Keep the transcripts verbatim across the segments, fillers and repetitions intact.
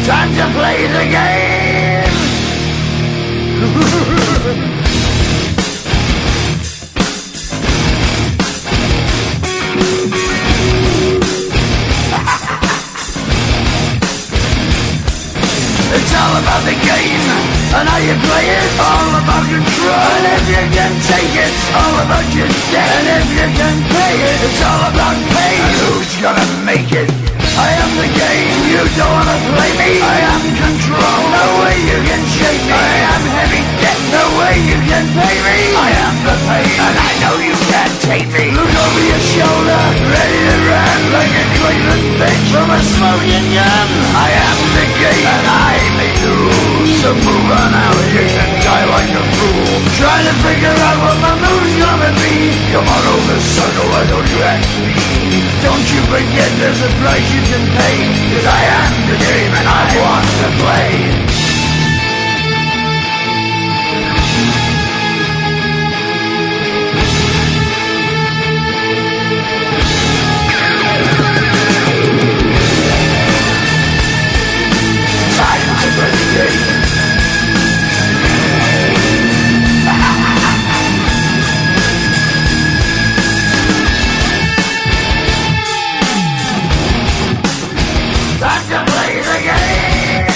Time to play the game. It's all about the game and how you play it. All about control, and if you can take it, all about your debt. And if you can pay it, it's all about pain. And who's gonna make it? I am the game, you don't wanna play me. I am control, no way you can shake me. I am heavy debt, no way you can pay me. I am the pain, and I know you can't take me. Look over your shoulder, ready to run like a Cleveland bitch from a smoking gun. I am the game, and I may lose. So move on out, you can die like a fool, trying to figure out what my move's gonna be. Come on over, circle, why don't you ask me? Don't you forget there's a price you can pay, 'cause I am the game and I want to play. Time to play the game. Time to play the game.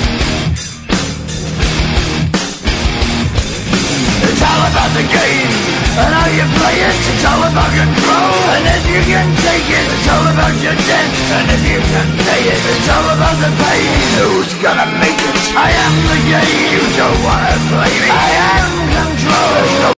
It's all about the game and how you play it. It's all about control, and if you can take it, it's all about your debt. And if you can pay it, it's all about the pain. Who's gonna make it? I am the game. You don't wanna play me. I am control.